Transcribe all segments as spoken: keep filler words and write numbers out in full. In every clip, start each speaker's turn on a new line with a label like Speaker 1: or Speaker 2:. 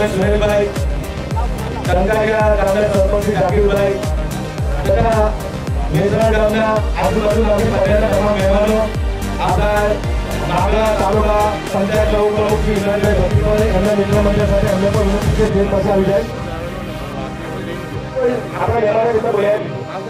Speaker 1: સુહેલભાઈ, ટંકારિયા ગામના સરપંચ જાકીરભાઈ તથા મેદરા ગામના આજુબાજુ ગામની પંચાયતના તમામ મહેમાનો, આપણા નાગલા તાલુકા પંચાયત પ્રમુખ શ્રી ઇમરાનભાઈ ભટ્ટીભાઈ એમના મિત્ર મંડળ સાથે અમને પણ વિનંતી છે જેલ પાસે આવી જાય. આપણા મહેમાનો રીતે બોલ્યા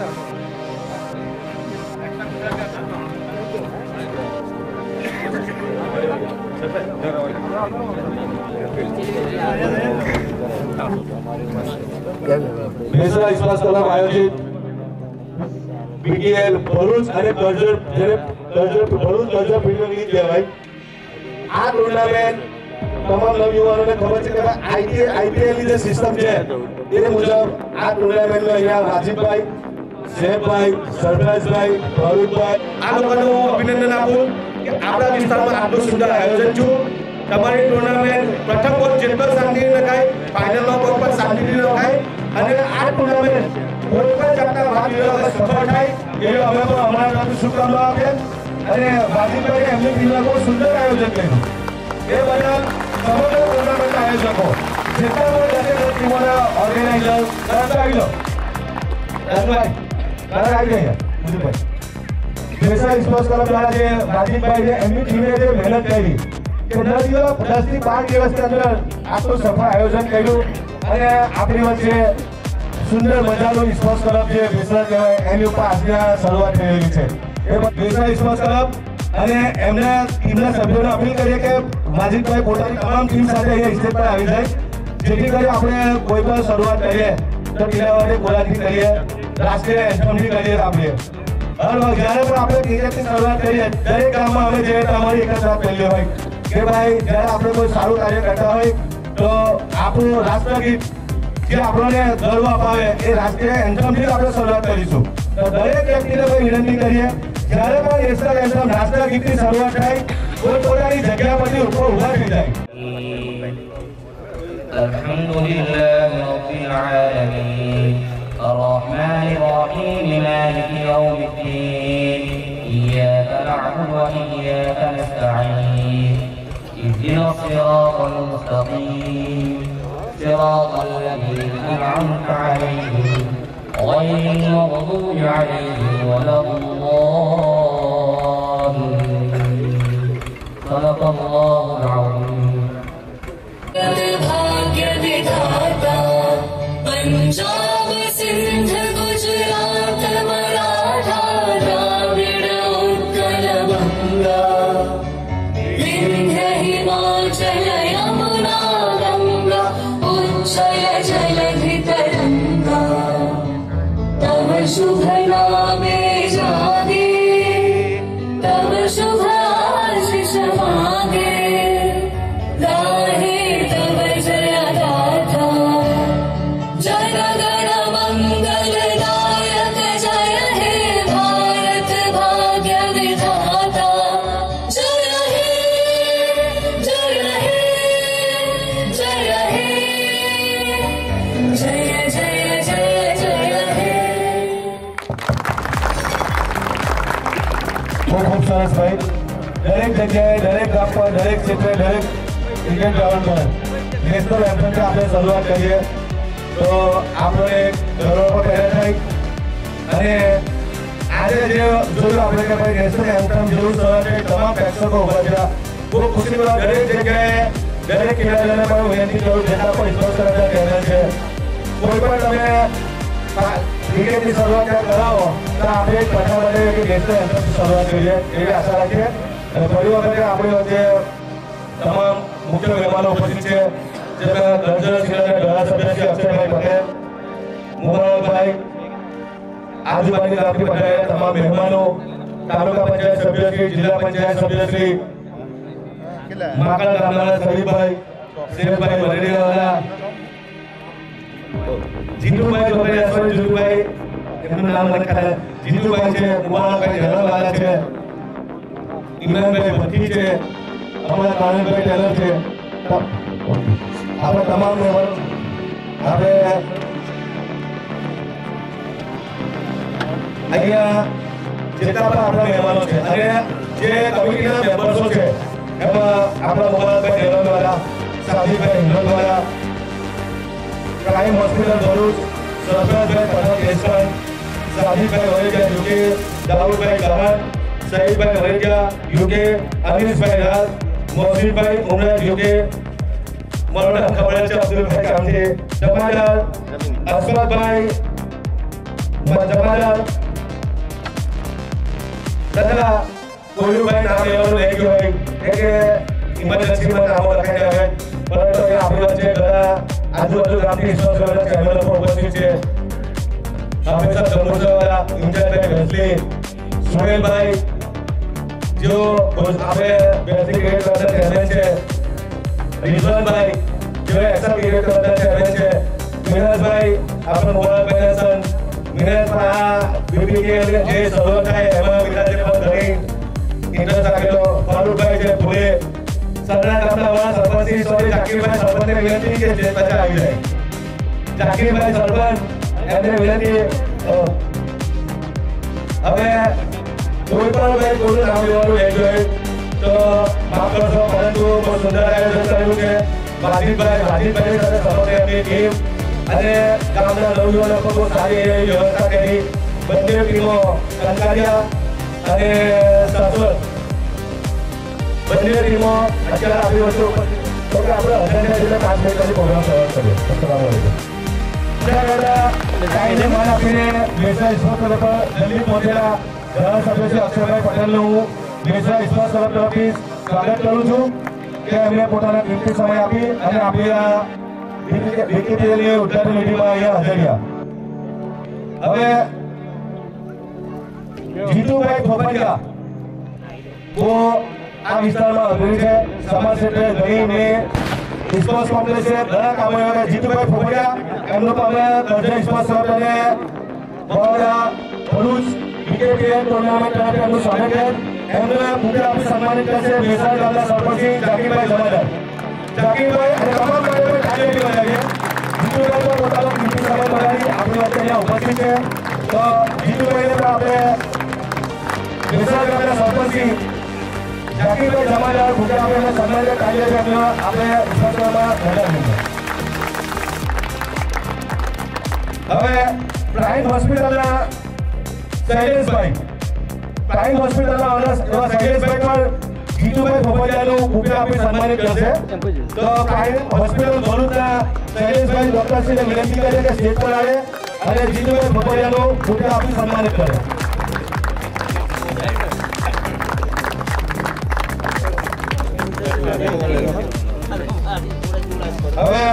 Speaker 1: મેસરા ઇસ્પાસ ક્લબ આયોજિત બીટીએલ ભરૂચ અને કરજણ જેને કરજણ ભરૂચ કરજણ પ્રીમિયર લીગ કહેવાય. આ ટુર્નામેન્ટ તમામ નવયુવાનોને ખબર છે કે આઈપીએલ ની જે સિસ્ટમ છે એ મુજબ આ ટુર્નામેન્ટમાં અહીંયા રાજીવભાઈ, શેખભાઈ, સરફરાજભાઈ, ભરૂચભાઈ આ લોકોને હું અભિનંદન આપું કે આપણા વિસ્તારમાં આટલું સુંદર આયોજન છું. તમારી ટુર્નામેન્ટ પ્રથમ બોલ જેટલો શાંતિથી રખાય, ફાઇનલનો બોલ પણ શાંતિથી રખાય અને આ ટુર્નામેન્ટ કોઈ પણ જાતના ભાગ લેવા સફળ થાય એવી અમે પણ અમારા તરફથી શુભકામનાઓ આપીએ. અને વાજીભાઈ એમની ટીમમાં બહુ સુંદર આયોજન કર્યું એ બદલ સમગ્ર ટુર્નામેન્ટ આયોજકો જેટલા પણ દરેક ટીમોના ઓર્ગેનાઇઝર તરત આવી લો રાજભાઈ તરત આવી જાય મુજુભાઈ મેસરા ઇસ્પાસ ક્લબ દ્વારા જે રાજીવભાઈ છે એમની ટીમે જે મહેનત કરી કે દસ દિવસ દસ થી બાર દિવસની અંદર આટલું સફળ આયોજન કર્યું અને આપણી વચ્ચે સુંદર મજાનું ઇસ્પાસ ક્લબ જે મેસરા કહેવાય એની ઉપર આજના શરૂઆત થયેલી છે. એ મેસરા ઇસ્પાસ ક્લબ અને એમના ટીમના સભ્યોને અપીલ કરીએ કે વાજીદભાઈ પોતાની તમામ ટીમ સાથે અહીંયા સ્ટેજ પર આવી જાય જેથી કરી આપણે કોઈ પણ શરૂઆત કરીએ તો ટીલાવાડી બોલાથી કરીએ, રાષ્ટ્રીય એન્થમથી કરીએ. આપણે હર વખત જ્યારે પણ આપણે ક્રિકેટની શરૂઆત કરીએ દરેક ગામમાં અમે જઈએ તો અમારી એક જ વાત પહેલી હોય કે ભાઈ જ્યારે આપણે કોઈ સારું કાર્ય કરતા હોય તો આપણું રાષ્ટ્રગીત જે આપણને ગર્વ અપાવે એ રાષ્ટ્રીય એન્થમથી આપણે શરૂઆત કરીશું. તો દરેક વ્યક્તિને કોઈ વિનંતી કરીએ જ્યારે પણ નેશનલ એન્થમ રાષ્ટ્રગીતની શરૂઆત થાય પોતપોતાની જગ્યા પરથી ઉપર ઊભા થઈ જાય.
Speaker 2: અલ્હમ્દુલિલ્લાહ રબ્બિલ આલમીન અર્રહમાનિર રહીમ માલિકી યૌમિદ્દીન ઇય્યાકા નઅબુદુ વ ઇય્યાકા નસ્તഈન ihdinas siratal mustaqim siratal ladzina an'amta 'alaihim ghayril maghdubi 'alaihim waladdallin. Sadaqallahul 'azim.
Speaker 3: भाग्य विधाता पंजाब सिंध गुजरात मराठा द्राविड़ उत्कल बंगा विंध्य हिमाचल यमुना गंगा उच्चल जलधि तरंगा तव शुभ नामे जागे तव शुभ आशीष मांगे
Speaker 1: સરસ ભાઈ. દરેક જગ્યાએ દરેક ગામ પર દરેક ક્ષેત્રે દરેક ક્રિકેટ ગ્રાઉન્ડ પર નેશનલ એન્થમથી આપણે શરૂઆત કરીએ તો આપણે ગૌરવ પણ પેદા થાય. અને આજે જે જોયું આપણે કે ભાઈ નેશનલ એન્થમ જેવું શરૂઆત તમામ પ્રેક્ષકો ઉભા થયા. બહુ ખુશી વાત. દરેક જગ્યાએ દરેક ખેલાડીઓને પણ વિનંતી કરું જેટલા પણ ઇસ્પોર્ટ્સ કરાતા ચેનલ છે કોઈ પણ તમે ક્રિકેટની શરૂઆત કરાવો તો આપણે એક પ્રથમ બને કે નેશનલ એન્થમથી શરૂઆત કરીએ એવી આશા રાખીએ. અને ફરી વખતે આપણી વચ્ચે તમામ મુખ્ય મહેમાનો ઉપસ્થિત છે જેમાં કરજણ જિલ્લાના ધારાસભ્ય શ્રી અક્ષયભાઈ પટેલ, મુબારકભાઈ, આજુબાજુ ગામથી પધારેલા તમામ મહેમાનો, તાલુકા પંચાયત સભ્યશ્રી, જિલ્લા પંચાયત સભ્યશ્રી, માકડા ગામના શરીફભાઈ, શેખભાઈ વરેડીવાલા, જીતુભાઈ ગોપરિયા, જીતુભાઈ એમનું નામ લખાય, જીતુભાઈ છે, મુબારકભાઈ ઝાલાવાલા છે, ઇમરાનભાઈ ભટ્ટી છે, અમારા કાનભાઈ ટેલર છે. આપણે તમામ મહેમાનો આપણે અહીંયા જેટલા પણ આપણા મહેમાનો છે અને જે કમિટીના મેમ્બર્સો છે એમાં આપણા Mubarakbhai Tailorwala, Sajibhai Himmatwala, prime hospital Bharuch Sarfarajbhai Patel Keshvan, Sajidbhai Vareja UK, Daudbhai Gahan, Sahidbhai વરેજા UK, અનિશભાઈ રાજ, મોહસિનભાઈ ઉમરાજ યુકે, મારું નામ ખબર છે અબ્દુલભાઈ કામથી, જમાદાર અશફાકભાઈ જમાદાર તથા કોઈભાઈ નામ લેવાનું લઈ ગયો હોય કે ઇમરજન્સીમાં નામો લખાઈ આવે, પરંતુ એ આપણી વચ્ચે ઘણા આજુબાજુ ગામથી વિશ્વાસ કરવાના ચેનલો પણ ઉપસ્થિત છે. હંમેશા સમુદ્રવાળા ઇન્ચાર્જભાઈ વેસ્લી, સુહેલભાઈ જો આપણે બેસિક ક્રિકેટ ક્લબના ચેરમેન છે, રિઝવાનભાઈ જો એક્સલ ક્રિકેટ ક્લબના ચેરમેન છે, મિરાજભાઈ આપણે મોબાઈલ ફાઇનાન્સન મિરાજભાઈ બીપીકેએલ જે સર્વર થાય એમાં વિરાજે પણ ઘણી ઇન્ટરેસ્ટ રાખેલો, ફારૂકભાઈ છે ભૂલે સરદાર ગામના વાળા સરપંચી સોરી જાકીરભાઈ સરપંચને વિનંતી કે જે બચા આવી જાય. જાકીરભાઈ સરપંચ એમને વિનંતી હવે કોઈ પણ ભાઈ કોઈનું નામ લેવાનું લઈ જોઈએ તો માફ કરશો, પરંતુ બહુ સુંદર આયોજન કર્યું છે વાજીદભાઈ વાજીદભાઈ સાથે સમગ્ર એમની ટીમ અને ગામના નવયુવાનો પણ બહુ સારી એવી વ્યવસ્થા કરી. બંને ટીમો કંકારિયા અને સાસવડ બંને ટીમો અત્યારે આપણી વસ્તુ તો કે આપણે અઢાર જેટલા પાંચ મિનિટ પછી પ્રોગ્રામ શરૂ કર્યો. કાયદે માન આપીને વેસા સ્પોર્ટ્સ ક્લબ પર જલ્દી પહોંચેલા ધારાસભ્ય શ્રી અક્ષરભાઈ પટેલનું હું વેસા સ્પોર્ટ્સ ક્લબ તરફથી સ્વાગત કરું છું કે એમને પોતાના કિંમતી સમય આપી અને આપણી આ બીકેપીએલની ઉદ્ઘાટન મિટિંગમાં અહીંયા હાજર રહ્યા. હવે જીતુભાઈ ફોફડિયા તો આ વિસ્તારમાં અગ્રણી છે, સમાજ ક્ષેત્રે ઘણી મેં સ્પોર્ટ્સ કોમ્પ્લેક્સ છે, ઘણા કામો એવા. જીતુભાઈ ફોફડિયા એમનું પણ અમે દર્જન સ્પોર્ટ્સ ક્લબ અને બરોડા ભરૂચ બીકેપીએલ ટુર્નામેન્ટ તરફથી એમનું સ્વાગત છે. એમને મુખ્ય આપી સન્માનિત કરશે વેસાણ ગામના સરપંચ જાકીરભાઈ જમાદાર. જાકીરભાઈ અને તમામ કાર્યકરો તાળી બજાવીએ. જીતુભાઈ પણ પોતાનો કિંમતી સમય બગાડી આપણી વચ્ચે અહીંયા ઉપસ્થિત છે, તો જીતુભાઈને પણ આપણે વેસાણ ગામના સરપંચ જાકીરભાઈ જમાદાર મુખ્ય આપી એમને સન્માનિત કાર્ય છે એમને આપણે વિશ્વાસમાં જણાવીએ. હવે પ્રાઇમ હોસ્પિટલના શૈલેષભાઈ પ્રાઇમ હોસ્પિટલના ઓનર એવા શૈલેષભાઈ પણ જીતુભાઈ ફોફડિયાનું મુખ્ય આપી સન્માનિત કરશે. તો પ્રાઇમ હોસ્પિટલ ભરૂચના શૈલેષભાઈ ડોક્ટરશ્રીને વિનંતી કરીએ કે સ્ટેજ પર આવે અને જીતુભાઈ ફોફડિયાનું મુખ્ય આપી સન્માનિત કરે. હવે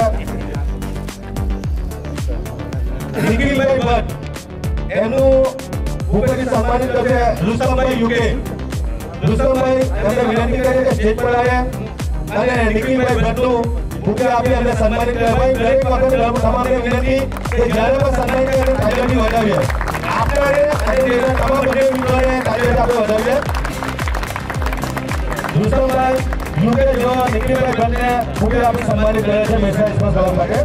Speaker 1: નિખિલભાઈ ભટ્ટ એમનું ઉપરથી સન્માનિત કરશે રુસ્તમભાઈ યુકે. રુસ્તમભાઈ એમને વિનંતી કરીએ કે સ્ટેજ પર આવે અને નિખિલભાઈ ભટ્ટનું મુખ્ય આપી એમને સન્માનિત કરે. ભાઈ દરેક વખત તમામને વિનંતી કે જ્યારે પણ સન્માનિત કરે તાળીઓથી વધાવીએ આપણે અને તમામ બંને મિત્રોને તાળીઓથી આપણે વધાવીએ. રુસ્તમભાઈ યુકે જો નિખિલભાઈ ભટ્ટને મુખ્ય આપી સન્માનિત કરે છે મેસેજ સ્પોર્ટ્સ ક્લબ માટે.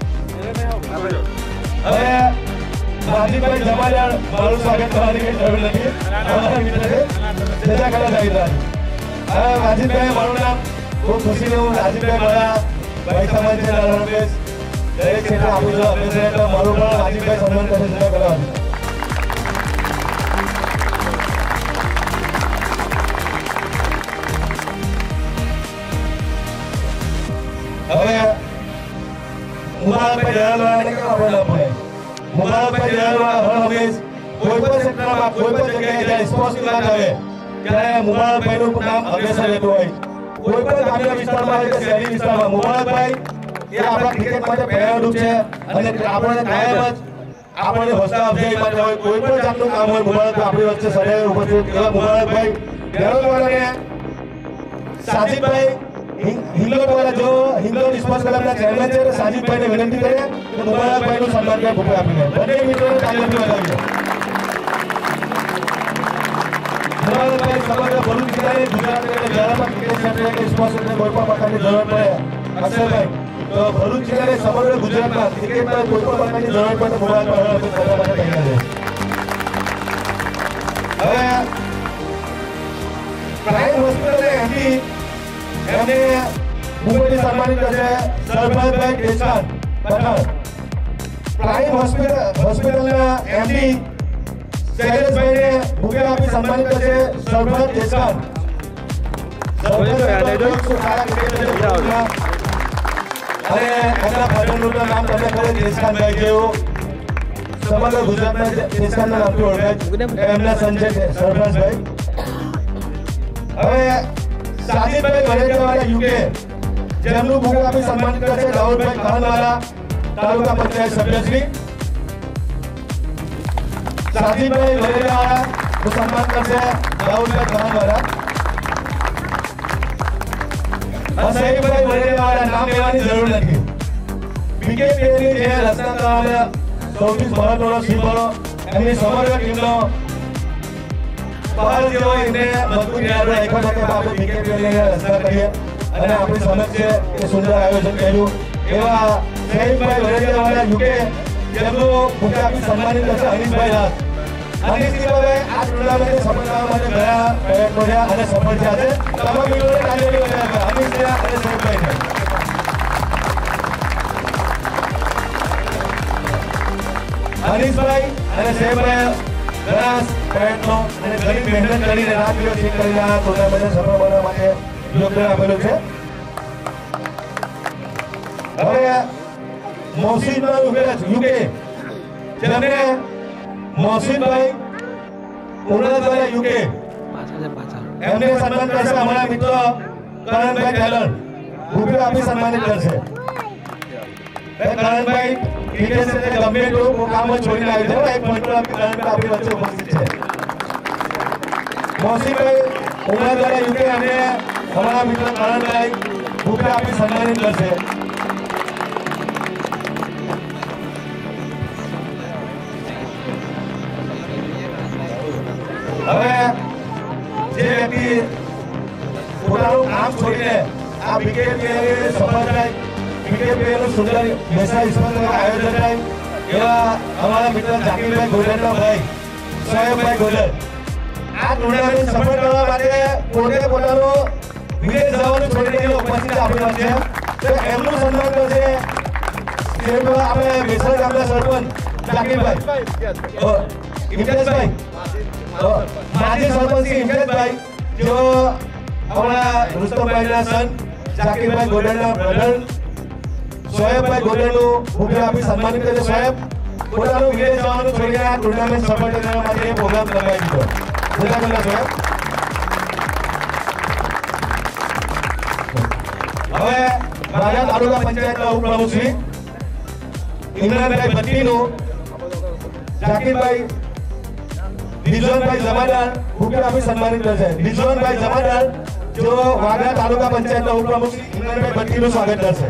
Speaker 1: હવે વાજીદભાઈ જમાદાર મારું સ્વાગત કરવાની કઈ જરૂર નથી, અમારા મિત્ર છે સજા કલા જાગીરદાર. હવે વાજીદભાઈ મારું નામ બહુ ખુશીનું વાજીદભાઈ મારા ભાઈ સમાજ છે નાનો રમેશ દરેક ક્ષેત્રે આપણું જો અભ્યાસ રહે તો મારું પણ વાજીદભાઈ સન્માન કરશે સજા કરવાનું. હવે મુબારકભાઈ જલાલવાળાને કેમ આપણે ન ભૂલે. મુબારકભાઈ જલાલવાળા હર હંમેશ કોઈ પણ ક્ષેત્રમાં કોઈ પણ જગ્યાએ જ્યારે સ્પોર્ટ્સની વાત આવે ત્યારે મુબારકભાઈનું નામ હંમેશા રહેતું હોય. કોઈ પણ ગ્રામ્ય વિસ્તારમાં હોય કે શહેરી વિસ્તારમાં મુબારકભાઈ એ આપણા ક્રિકેટ માટે પ્રેરણારૂપ છે અને આપણને કાયમ જ આપણને હોસલા અફજાઈ માટે હોય કોઈ પણ જાતનું કામ હોય મુબારકભાઈ આપણી વચ્ચે સदैव ઉપસ્થિત. એવા મુબારકભાઈ દેરોલવાળાને સાજીદભાઈ હિંગલોટવાળા જો હિંગલોટ સ્પોર્ટ્સ ક્લબના ચેરમેન છે સાજીદભાઈને વિનંતી કરીએ કે મુબારકભાઈનું સન્માન કરે ભૂપે આપીને. બંને મિત્રોને તાળીઓથી વધાવીએ. મુબારકભાઈ સમગ્ર ભરૂચ જિલ્લાની ગુજરાત એટલે જ્યારે પણ ક્રિકેટ ક્ષેત્રે કે સ્પોર્ટ્સ ક્ષેત્રે કોઈ પણ પ્રકારની જરૂર પડે અક્ષરભાઈ તો ભરૂચ જિલ્લાની સમગ્ર ગુજરાતમાં ક્રિકેટમાં કોઈ પણ પ્રકારની જરૂર પડે તો મુબારકભાઈ કરવા માટે તૈયાર છે. હવે પ્રાઇમ હોસ્પિટલ એમડી એમને મુંબઈથી સન્માનિત કરશે સરફરાજભાઈ કેશવન પઠાણ. પ્રાઇમ હોસ્પિટલ હોસ્પિટલના એમડી શૈલેષભાઈને બુકે આપી સન્માનિત કરશે સરપંચ દેશકાન અને એમના ફાધરનું નામ તમને ખબર દેશકાનભાઈ જેવું સમગ્ર ગુજરાતમાં દેશકાનના નામથી ઓળખાય એમના સંજય સરપંચભાઈ. હવે સાજીદભાઈ વરેજાવાળા યુકે જેમનું બુક આપી સન્માનિત કરશે રાહુલભાઈ ખાનવાલા તાલુકા પંચાયત સભ્યશ્રી. સાજીદભાઈ વરેજાવાળા સન્માન કરશે રાહુલભાઈ ખાનવાલા. સૈયદભાઈ વરેજાવાળા નામ લેવાની જરૂર નથી. બીકેપીએલની જે રચના કરવામાં સૌથી મહત્વનો સિંબોલો એમની સમગ્ર ટીમનો બહાર જેવો એને મજબૂત યાદ રાખ્યો છે કે આપણે બીકેપીએલની રચના કરીએ અને આપણી સમક્ષ છે એ સુંદર આયોજન કર્યું. એવા સૈયદભાઈ વરેજાવાળા યુકે જેમનું બુકે આપી સન્માનિત કરશે હનીશભાઈ દાસ. હનીશભાઈ આ ટુર્નામેન્ટ સફળ થવા માટે ઘણા પ્રયત્નો થયા અને સફળ થયા છે. તમામ મિત્રોને તાળીઓ બજાવો હનીશભાઈ અને સૈયદભાઈને. હનીશભાઈ અને સૈયદભાઈ ઘણા પ્રયત્નો અને ઘણી મહેનત કરીને રાત દિવસ એક કરીને આ ટુર્નામેન્ટને સફળ બનાવવા માટે યોગદાન આપેલું છે. હવે મોહસિનભાઈ યુકે જેમને મોહસિનભાઈ ઉનાદવાલા યુકે એમને સન્માન કરશે અમારા મિત્ર કરણભાઈ ટેલર બુકે આપી સન્માનિત કરશે. કરણભાઈ ક્રિકેટ ક્ષેત્રે ગમે એટલું કામ છોડીને આવી જાય એક પોઈન્ટ આપી કરણભાઈ આપણી વચ્ચે ઉપસ્થિત છે. મોહસિનભાઈ ઉનાદવાલા યુકે અને અમારા મિત્ર કરણભાઈ બુકે આપી સન્માનિત કરશે. હવે જે વ્યક્તિ પોતાનું કામ છોડીને આ બીકેપીએલ સફળ થાય બીકેપીએલનું સુંદર મેસા સ્પર્ધાનું આયોજન થાય એવા અમારા મિત્ર જાકીરભાઈ ગોલરના ભાઈ સાહેબભાઈ ગોલર આ ટુર્નામેન્ટ સફળ કરવા માટે પોતે પોતાનું વિદેશ જવાનું છોડીને ઉપસ્થિત આપણી વચ્ચે તો એમનું સન્માન કરશે આપણે મેસર ગામના સરપંચ જાકીરભાઈ ઇમ્તિયાઝભાઈ માજી સરપંચ ઇમ્તિયાઝભાઈ જો હમણાં રુસ્તમભાઈના સન જાકીરભાઈ ગોલરના બ્રધર સોએબભાઈ ગોલરનું બુકે આપી સન્માનિત કરે. સોએબ પોતાનું વિદેશ જવાનું છોડીને આ ટુર્નામેન્ટ સફળ કરવા માટે પ્રોગ્રામ કરવાઈ દીધો. ગુજરાતના સોએબ. હવે રાજા તાલુકા પંચાયતના ઉપપ્રમુખ શ્રી ઇમરાનભાઈ ભટ્ટીનું જાકીરભાઈ રિઝવાનભાઈ જમાદાર બુકે આપી સન્માનિત કરશે. રિઝવાનભાઈ જમાદાર જો વાગરા તાલુકા પંચાયતના ઉપપ્રમુખ શ્રી ઇમરાનભાઈ ભટ્ટીનું સ્વાગત કરશે.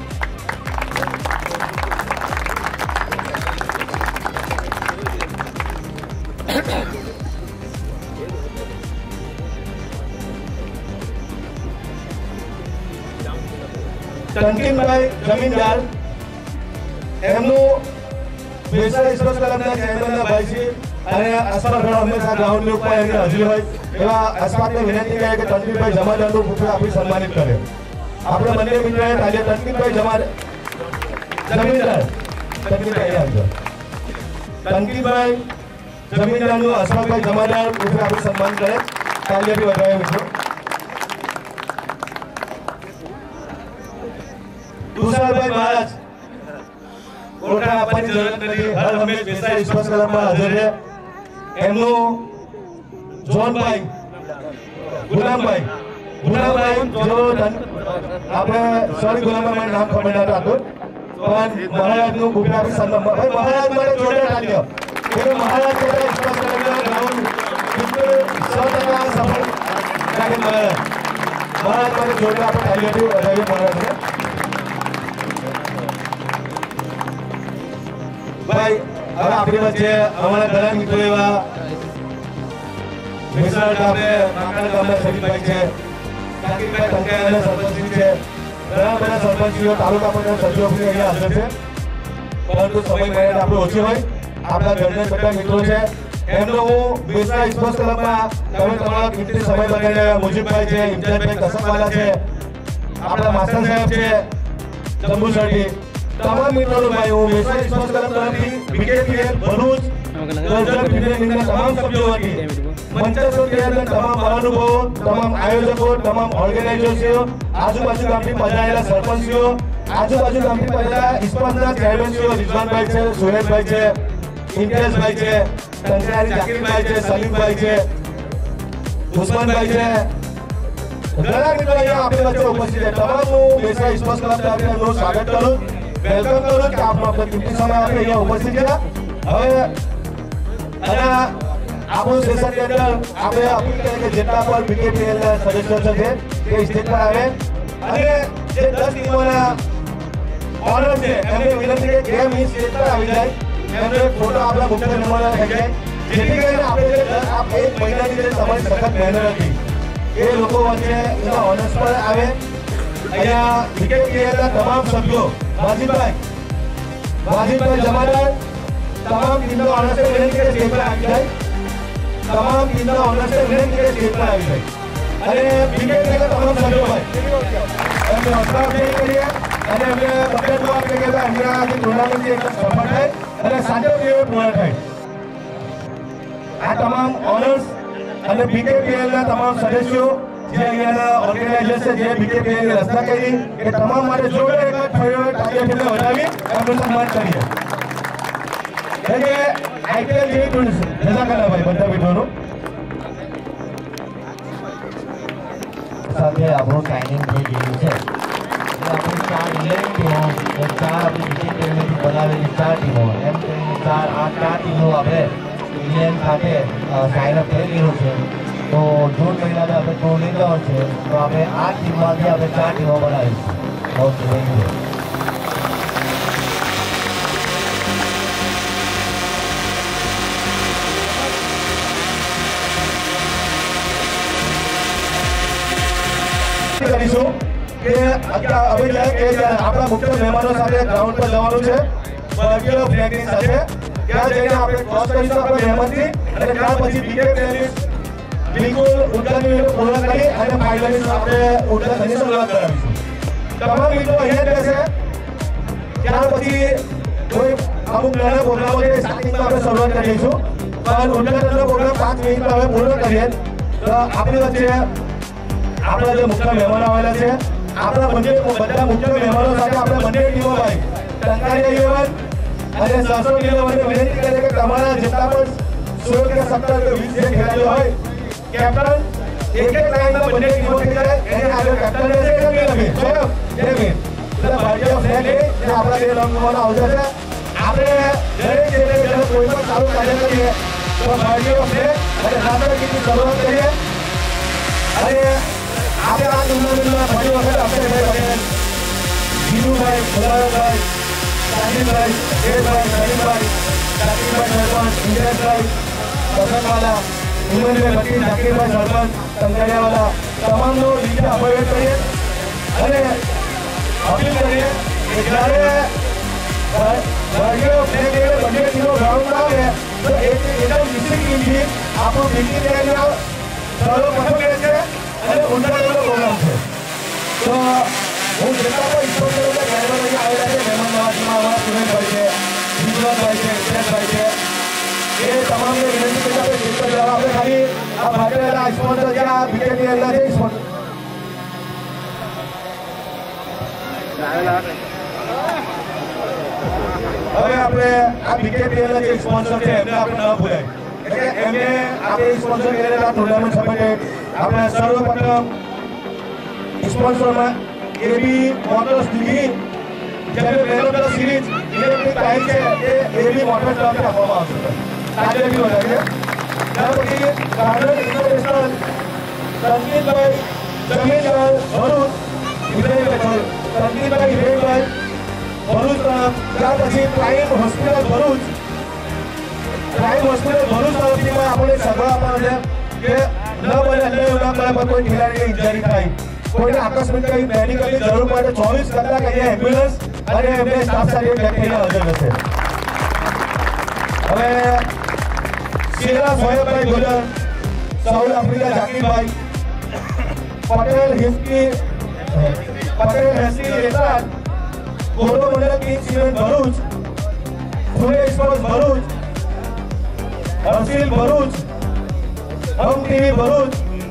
Speaker 1: ટંકીનભાઈ જમીનદાર એમનું બેસર સ્પોર્ટ્સ ક્લબના ચેરમેનના ભાઈ છે અને અસફળ હંમેશા ગ્રાઉન્ડની ઉપર એમની હાજરી હોય એવા અસ્પાતને વિનંતી કરે કે ટંકીનભાઈ જમાદારનું બુકે આપી સન્માનિત કરે. આપણે બંને મિત્રોએ આજે ટંકીનભાઈ જમાદાર જમીનદાર ટંકીનભાઈ આવજો. ટંકીનભાઈ જમીનદારનું અસફળભાઈ જમાદાર બુકે આપી સન્માન કરે. તાલીઓથી વધારે મિત્રો. તુષારભાઈ મહારાજ ઓળખાણ આપવાની જરૂર નથી. હર હંમેશ બેસાડી સ્પર્શ ક્લબમાં હાજર છે. એમનું જોનભાઈ ગુલામભાઈ ગુલામભાઈ જો આપણે સોરી ગુલામભાઈ નામ ખબર ના હતું પણ મહારાજનું બુકે આપી સન્માન ભાઈ મહારાજ માટે જોરદાર તાળીઓ. કે મહારાજ પોતા સ્પર્શ ક્લબના ગ્રાઉન્ડ બિલકુલ સો ટકા સફળ રાખે મહારાજ. મહારાજ માટે જોરદાર આપણે તાળીઓથી વધાવીએ મહારાજને. ભાઈ હવે આપણી વચ્ચે અમારા ઘણા મિત્રો એવા વિશાળ આપણે નાકાના ગામના શરીફભાઈ છે, જાકીરભાઈ ટંકાયાના સરપંચશ્રી છે, ઘણા બધા સરપંચીઓ તાલુકા પંચાયત સભ્યો પણ અહીંયા હાજર છે. પરંતુ સમય મર્યાદા આપણે ઓછી હોય. આપણા ઘરના બધા મિત્રો છે એમનો હું બેસરા સ્પોર્ટ્સ ક્લબમાં તમે તમારા કિંમતી સમય બગાડ્યા મુજીબભાઈ છે, ઇમ્તિયાઝભાઈ કસમવાલા છે, આપણા માસ્ટર સાહેબ છે જંબુ શેટ્ટી તમામ મિત્રોનો ભાઈ હું મેસેજ સ્પષ્ટ કરવા તરફથી બીકેપીએલ ભરૂચ કરજણ ફિલ્મના તમામ સભ્યો વતી મંચસ્થ થયેલા તમામ મહાનુભાવો, તમામ આયોજકો, તમામ ઓર્ગેનાઇઝરો, આજુબાજુ ગામથી પધારેલા સરપંચીઓ, આજુબાજુ ગામથી પધારેલા ઇસ્પતના ચેરમેનશ્રીઓ રિઝવાનભાઈ છે, સુરેશભાઈ છે, ઇમ્તિયાઝભાઈ છે, કંકરારી જાકીરભાઈ છે, સલીમભાઈ છે, ઉસ્માનભાઈ છે, ઘણા મિત્રો અહીંયા આપણી વચ્ચે ઉપસ્થિત છે. તમામનું બેસા ઇસ્પત ક્લબ તરફથી એમનું સ્વાગત કરું, વેલકમ કરું કે આપનો આપણે કિંમતી સમય આપણે અહીંયા ઉપસ્થિત છે. હવે અને આપણું સેશનની અંદર આપણે અપીલ કરીએ કે જેટલા પણ બીકેપીએલ ના સદસ્યો છે તે સ્ટેજ પર આવે અને જે દસ ટીમોના ઓનર છે એમને વિનંતી કે કેમ એ સ્ટેજ પર આવી જાય, એમનો એક ફોટો આપણા મુખ્ય મહેમાનો થઈ જાય, જેથી કરીને આપણે જે એક મહિનાની જે તમારી સખત મહેનત હતી એ લોકો વચ્ચે એના ઓનર્સ પર આવે. અહીંયા બીકેપીએલ ના તમામ સભ્યો વાજીદભાઈ વાજીદભાઈ જમાદાર તમામ ટીમના ઓનર્સને વિનંતી કે સ્ટેજ પર આવી જાય, તમામ ટીમના ઓનર્સને વિનંતી કે સ્ટેજ પર આવી જાય અને બીકેપીએલના તમામ સભ્યો હોય એમને હસ્તાક્ષર કરીએ અને એમને બકેટમાં આપીએ કે અહીંયા જે ટુર્નામેન્ટ એક સફળ થાય અને સાચો દેવો પૂર્ણ થાય. આ તમામ ઓનર્સ અને બીકેપીએલના તમામ સદસ્યો જે અહીંયાના ઓર્ગેનાઇઝર્સ છે જે બીકેપીએલની રચના કરી એ તમામ માટે જોરદાર એક ફરીઓ તાળીઓથી વધાવી એમનું સન્માન કરીએ. એટલે આઈપીએલ જેવી ટુર્નામેન્ટ જઝાકલ્લા ભાઈ બધા મિત્રોનું
Speaker 4: સાથે આપણું ટાઈમિંગ થઈ ગયું છે. આપણી ચાર ઇલેવન ટીમો, ચાર આપણી બીકેપીએલની બનાવેલી ચાર ટીમો, એમ કરીને ચાર આ ચાર ટીમો આપણે ઇલેવન ખાતે સાઇન અપ કરી લીધું છે. તો જૂન મહિનામાં આપણે ટુર્ની જવાનું છે તો આપણે આ ટીમમાંથી આપણે ચાર ટીમો બનાવીશું. Okay, thank you.
Speaker 1: કરીશું કે અત્યારે હવે જાય કે આપણા મુખ્ય મહેમાનો સાથે ગ્રાઉન્ડ પર જવાનું છે બર્ગર ફ્લેગની સાથે. ત્યાં જઈને આપણે ક્રોસ કરીશું આપણા મહેમાનથી અને ત્યાર પછી બીકેપીએલની બિલકુલ ઉદ્ઘાટન પૂર્ણ કરી અને ફાઇનલી આપણે ઉદ્ઘાટનની શરૂઆત કરાવીશું. તમામ મિત્રો અહીંયા જ રહેશે. ત્યાર પછી કોઈ અમુક નાના પ્રોગ્રામો છે સ્ટાર્ટિંગમાં આપણે શરૂઆત કરીશું પણ ઉદ્ઘાટનનો પ્રોગ્રામ પાંચ મિનિટમાં હવે પૂર્ણ કરીએ. તો આપણી વચ્ચે આપણા જે મુખ્ય મહેમાનો આવેલા છે આપણા બંને બધા મુખ્ય મહેમાનો સાથે આપણે બંને ટીમો ભાઈ ટંકારી ઇલેવન અને સાસોડ ઇલેવનને વિનંતી કરે કે તમારા જેટલા પણ સોળ કે સત્તર કે વીસ જે ખેલાડીઓ હોય કેપ્ટન એક એક લાઈનમાં બંને ટીમો થઈ જાય એને આગળ કેપ્ટન રહેશે કે નહીં લગે સ્વયં જે મેં એટલે ભારતીય ફ્લેગ એ આપણા બે રંગોનો આવશે છે. આપણે દરેક જગ્યાએ કોઈ પણ સારું કાર્ય કરીએ તો ભારતીય ફ્લેગ અને રાષ્ટ્ર ગીતની શરૂઆત કરીએ અને આપણે આ ટુર્નામેન્ટમાં ફરી વખત અક્ષયભાઈ પટેલ, જીનુભાઈ, ગુલાબભાઈ, સાજીદભાઈ, દેવભાઈ, સલીમભાઈ, જાકીરભાઈ સરપંચ, ઇન્દ્રેશભાઈ, વસંતવાલા, ઉમરભાઈ ભટ્ટી, જાકીરભાઈ સરપંચ, કંકરિયાવાલા તમામનો દિલથી આભાર વ્યક્ત કરીએ અને અપીલ કરીએ કે જ્યારે વર્ગીય ફ્લેગ બંને ટીમો ગ્રાઉન્ડમાં આવે તો એક એકદમ ડિસિપ્લિનથી આપણું બીકેપીએલના સર્વપ્રથમ રહેશે અને ઉદ્ઘાટનનો પ્રોગ્રામ છે. તો હું જેટલા પણ ઇસ્પોર્ટરોના મહેમાનો અહીંયા આવેલા છે મહેમાન નવાજીમાં અમારા સુરેશભાઈ છે, વિશ્વાસભાઈ છે, ઇન્દ્રેશભાઈ છે એ તમામને વિનંતી કરી આપણે સ્ટેજ પર જવા. આપણે ખાલી આ ભાગેલા સ્પોન્સર છે આ બીકેપીએલના છે સ્પોન્સર હવે આપણે આ બીકેપીએલના જે સ્પોન્સર છે એમને આપણે ન ભૂલાય એટલે એમને આપણે સ્પોન્સર કરેલા ટુર્નામેન્ટ સમયે આપણે સર્વપ્રથમ સ્પોન્સરમાં એબી મોટર્સ ટીવી જેમને man of the series electric bike છે એ એબી મોટર્સ તરફથી આપવામાં આવશે. આજે બી વધારે ત્યાર પછી ગાર્ડન ઇન્ટરનેશનલ સંદીપભાઈ જમીનભાઈ ભરૂચ વિજયભાઈ સંદીપભાઈ વિજયભાઈ ભરૂચ તરફ. ત્યાર પછી prime hospital Bharuch prime hospital Bharuch તરફથી પણ આપણે સગવડ આપવાનો છે કે ન બને એટલે એવું ના બને કોઈ ખેલાડીને ઇન્જરી થાય, કોઈને આકસ્મિક કઈ મેડિકલની જરૂર પડે ચોવીસ કલાક અહીંયા એમ્બ્યુલન્સ અને એમને સ્ટાફ સાથે વ્યક્તિને હાજર રહેશે. હવે Shera Sohebbhai Golar, South Africa Jakirbhai Patel, Hiski Patel, Heski Resan Coromandel King cement Bharuch, Phule sports Bharuch, Harshil Bharuch, Hum TV Bharuch,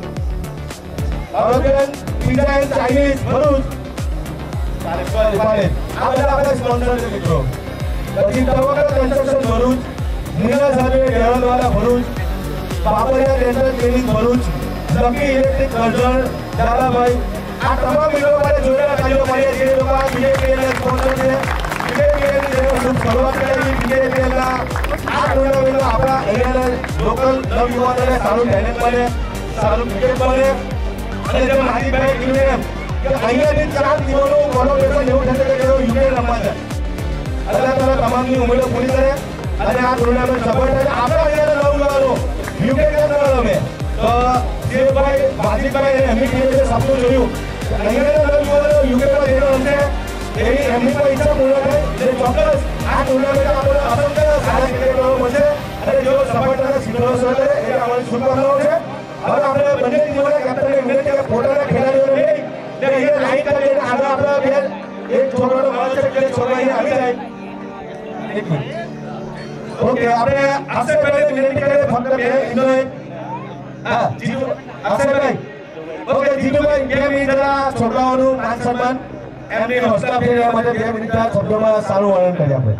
Speaker 1: Arabian pizza and Chinese Bharuch, આ બધા આપણા સ્પોન્સર છે મિત્રો. પછી તવકલ કન્સ્ટ્રક્શન ભરૂચ, નીલા સર્વે ડેવલપવાળા Bharuch, Babariya dental clinic Bharuch, lucky electric Karjan Dadabhai, આ તમામ મિત્રો માટે જોડેલા કાર્યો મળીએ જે લોકો આ બીજેપીએલ સ્પોન્સર છે. બીજેપીએલ ની જેવો શુભ શરૂઆત કરેલી બીજેપીએલ ના આ ટુર્નામેન્ટમાં આપણા અહીંયાના લોકલ નવયુવાનોને સારું ટેલેન્ટ બને, સારું ક્રિકેટ બને. અને જેમ હાજીભાઈ કીધું એમ કે અહીંયાથી ચાર ટીમોનું કોલોબરેશન એવું થશે કે તેઓ યુકે રમવા જાય. અલ્લાહ તાલા તમામની ઉમેદો પૂરી કરે અને આ ટુર્નામેન્ટ સફળ થાય. આપણા અહીંયાના નવયુવાનો યુકે કેમ ન રમે તો જે ભાઈ વાજીભાઈ એમની ટીમે જે સપનું જોયું અહીંયાના નવયુવાનો યુકેમાં જઈને રમશે એવી એમની પણ ઈચ્છા પૂર્ણ થાય. એટલે ચોક્કસ આ ટુર્નામેન્ટ આપણને અસંખ્ય સારા ક્રિકેટરો મળશે અને જેઓ સફળતાના શિખરો સર કરે એ અમારી શુભકામનાઓ છે. હવે આપણે બંને ટીમોના કેપ્ટનને વિનંતી કે પોતાના ખેલાડીઓને લઈ ને અહીંયા લાઈન કરી અને આગળ આપણા બે એક છોકરાનો મળે છે કે છોકરા અહીંયા આવી જાય. એક મિનિટ. ઓકે આપણે અક્ષયભાઈને વિનંતી કરીએ ફક્ત બે ઇન્દોરે હા જીતુ અક્ષયભાઈ. ઓકે જીતુભાઈ બે મિનિટ જરા છોકરાઓનું માન સન્માન એમની હોસ્ટેલ ફેરવા માટે બે મિનિટના શબ્દોમાં સારું વર્ણન કરીએ આપણે.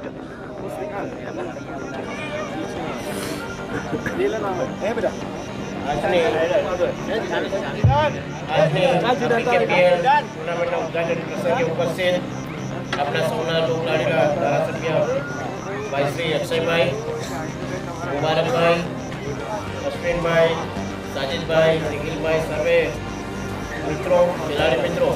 Speaker 5: આજની ક્રિકેટ ટુર્નામેન્ટના ઉદ્ઘાટન પ્રસંગે ઉપસ્થિત આપણા સૌના લોકલાડીલા ધારાસભ્ય ભાઈ શ્રી અક્ષયભાઈ, મુબારકભાઈ, અશ્વિનભાઈ, સાજિદભાઈ, નિખિલભાઈ, સર્વે મિત્રો, ખેલાડી મિત્રો,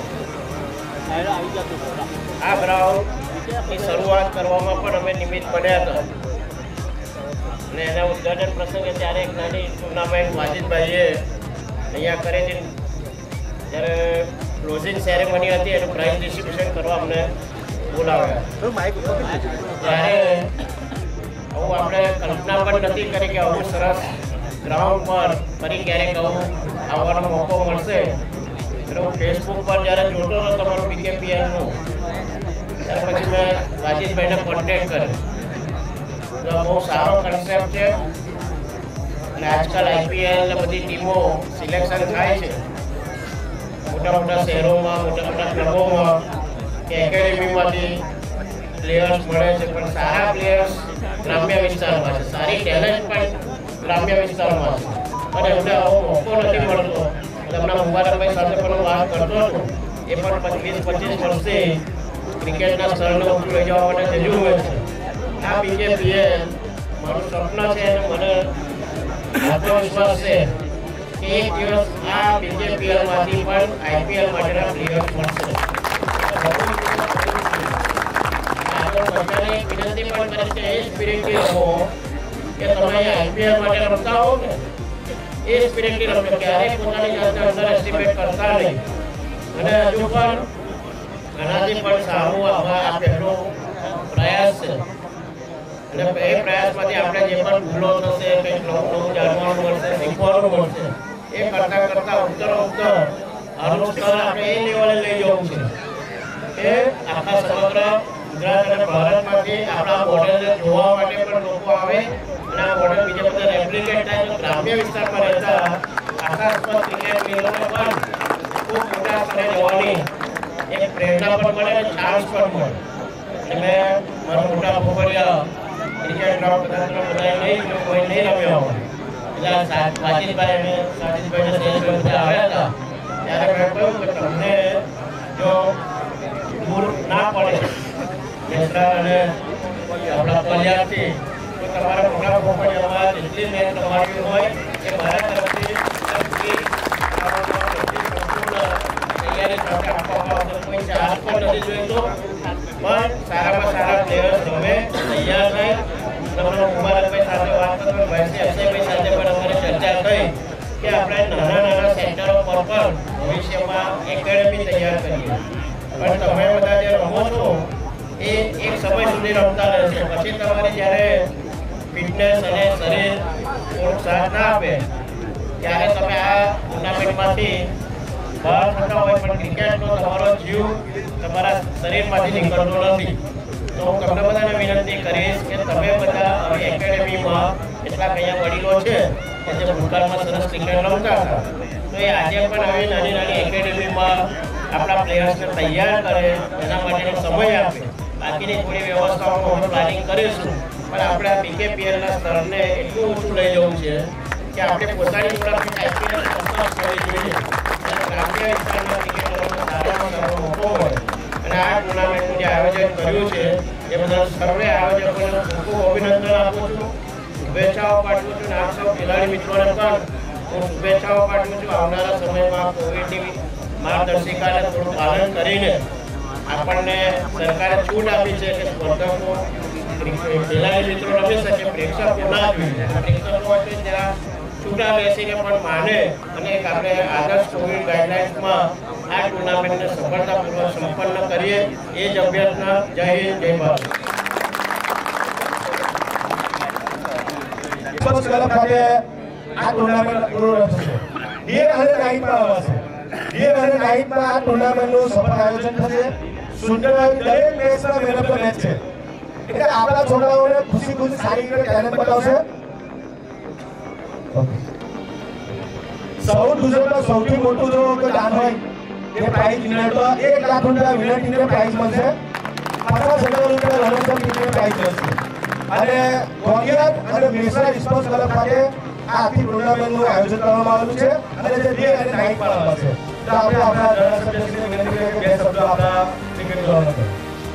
Speaker 5: આ ગ્રાઉન્ડની શરૂઆત કરવામાં પણ અમે નિમિત્ત બન્યા હતા અને એના ઉદ્ઘાટન પ્રસંગે ત્યારે એક નાની ટુર્નામેન્ટ વાજીદભાઈએ અહીંયા કરેલી. જ્યારે ક્લોઝિંગ સેરેમની હતી એનું પ્રાઇઝ ડિસ્ટ્રીબ્યુશન કરવા અમને બોલાવ્યા. ત્યારે આવું આપણે કલ્પના પણ નથી કરી કે આવું સરસ ગ્રાઉન્ડ પર ફરી ક્યારેક આવું આવવાનો મોકો મળશે. એટલે હું ફેસબુક પર જ્યારે જોતો હતો તમારું બીકેપીએલનું ત્યાર પછી મેં વાજીદભાઈને કોન્ટેક્ટ કર્યો. તો બહુ સારો કન્સેપ્ટ છે અને આજકાલ આઈપીએલ બધી ટીમો સિલેક્શન થાય છે મોટા મોટા શહેરોમાં, મોટા મોટા ક્લબોમાં કે એકેડેમીમાંથી પ્લેયર્સ મળે છે, પણ સારા પ્લેયર્સ ગ્રામ્ય વિસ્તારમાં છે, સારી ટેલેન્ટ પણ ગ્રામ્ય વિસ્તારમાં છે અને એમને આવો મોકો નથી મળતો. હમણાં મુબારકભાઈ સાથે પણ વાત કરતો હતો, એ પણ વીસ પચીસ વર્ષે ક્રિકેટના સ્તરને ઊંચું લઈ જવા માટે જજુમે છે. આ બીકેપીએલ મારું સપના છે અને મને આત્મવિશ્વાસ છે કે એક દિવસ આ બીકેપીએલમાંથી પણ આઈપીએલ માટેના પ્લેયર્સ મળશે. બધાને વિનંતી પણ કરે છે એ સ્પિરિટથી રમો કે તમે આઈપીએલ માટે રમતા હો ને એ સ્પિરિટથી રમો, ક્યારેય પોતાની જાતને અંડર એસ્ટિમેટ કરતા નહીં. અને હજુ પણ ઘણાથી પણ સારું આ પહેલો પ્રયાસ છે અને એ પ્રયાસમાંથી આપણે જે પણ ભૂલો થશે, કંઈક નવું નવું જાણવાનું મળશે, શીખવાનું મળશે, એ કરતાં કરતાં ઉત્તર ઉત્તર આનું સ્તર આપણે એ લેવલે લઈ જવું છે કે આખા સમગ્ર ગુજરાત અને ભારતમાંથી આપણા મોડેલને જોવા માટે પણ લોકો આવે અને આ મોડેલ બીજા બધા રેપ્લિકેટ થાય તો ગ્રામ્ય વિસ્તારમાં રહેતા આખા સ્પોર્ટ ક્રિકેટ પ્લેયરોને પણ ખૂબ મોટા સ્તરે જવાની એક પ્રેરણા પણ મળે અને ચાન્સ પણ મળે. અને મેં મારા મોટા ભોગરિયા ક્રિકેટ ગ્રાઉન્ડ કદાચ બધા નહીં કોઈ નહીં રમ્યા હોય એટલે વાજીદભાઈ અને સાજીદભાઈને સ્ટેજ પર આવ્યા હતા ત્યારે મેં કહ્યું કે તમને જો દૂર ના પડે નેત્રા અને આપણા કલ્યાણથી તો તમારા મોટા ભોગરિયામાં જેટલી મેચ તમારી હોય એ મારા તરફથી તૈયારી સાથે આપવામાં આવશે. કોઈ ચાર્જ પણ નથી જોઈતો, પણ સારામાં સારા પ્લેયર્સ રમે તૈયાર થાય. તમને મુબારકભાઈ સાથે વાત કરતો ભાઈ અક્ષયભાઈ સાથે પણ અમારી ચર્ચા થઈ કે આપણે નાના નાના સેન્ટરો પર પણ ભવિષ્યમાં એકેડેમી તૈયાર કરીએ. પણ તમે બધા જે રમો છો એ એક સમય સુધી રમતા રહેશે, પછી તમારે જ્યારે ફિટનેસ અને શરીર થોડુંક સાથ ના આપે ત્યારે તમે આ ટુર્નામેન્ટમાંથી બહાર થતા હોય પણ ક્રિકેટનો તમારો જીવ તમારા શરીરમાંથી નીકળતો નથી. તો હું તમને બધાને વિનંતી કરીશ કે તમે બધા આવી એકેડેમીમાં કેટલાક અહીંયા વડીલો છે કે જે ભૂતકાળમાં સરસ ક્રિકેટ રમતા હતા, તો એ આજે પણ આવી નાની નાની એકેડેમીમાં આપણા પ્લેયર્સને તૈયાર કરે એના માટેનો સમય આપે. બાકીની થોડી વ્યવસ્થાઓનું અમે પ્લાનિંગ કરીશું, પણ આપણે આ બીકેપીએલના સ્તરને એટલું ઊંચું લઈ જવું છે કે આપણે પોતાની ટુર્નામેન્ટ આઈપીએલ સંપર્ક કરવી જોઈએ. ગ્રામ્ય વિસ્તારમાં ક્રિકેટરનો સારામાં સારો મોકો હોય અને આ ટુર્નામેન્ટનું જે આયોજન કર્યું છે એ બધા સર્વે આયોજકોને ખૂબ ખૂબ અભિનંદન આપું છું, શુભેચ્છાઓ પાઠવું છું. અને આપ સૌ ખેલાડી મિત્રોને પણ હું શુભેચ્છાઓ પાઠવું છું. આવનારા સમયમાં કોવિડની માર્ગદર્શિકાને થોડું પાલન કરીને આપણને સરકારે છૂટ આપી છે કે સ્પર્ધકો ખેલાડી મિત્રો રમી શકે, પ્રેક્ષકો ના જોઈએ. પ્રેક્ષકો માટે જરા છૂટા બેસીને પણ માને અને એક આપણે આદર્શ કોવિડ ગાઈડલાઇન્સમાં આ ટુર્નામેન્ટને સફળતાપૂર્વક સંપન્ન કરીએ એ જ અભ્યર્થના. જય હિન્દ, જય ભારત.
Speaker 1: સ્પોર્ટ્સ ક્લબ ખાતે આ ટુર્નામેન્ટ પૂર્ણ થશે. ડે અને નાઇટમાં આવશે. ડે અને નાઇટમાં આ ટુર્નામેન્ટનું સફળ આયોજન થશે. સુંદર દરેક મેચમાં મેન ઓફ ધ મેચ છે, એટલે આપણા છોકરાઓને ખુશી ખુશી સારી રીતે ટેલેન્ટ બતાવશે. સાઉથ ગુજરાતમાં સૌથી મોટું જો દાન હોય એ પ્રાઇઝ વિનરમાં એક લાખ રૂપિયા વિનર ટીમને પ્રાઇઝ મળશે. પચાસ હજાર રૂપિયા રણોત્સવ ટીમને પ્રાઇઝ મળશે. અને ગોંડિયા અને મેસરા સ્પોર્ટ્સ ક્લબ ખાતે આ આખી ટુર્નામેન્ટનું આયોજન કરવામાં આવેલું છે અને જે ડે અને નાઇટ પણ આવશે. તો આપણે આપણા ધારાસભ્યશ્રીને વિનંતી કરીએ કે બે શબ્દો આપણા ક્રિકેટ જોવા માટે.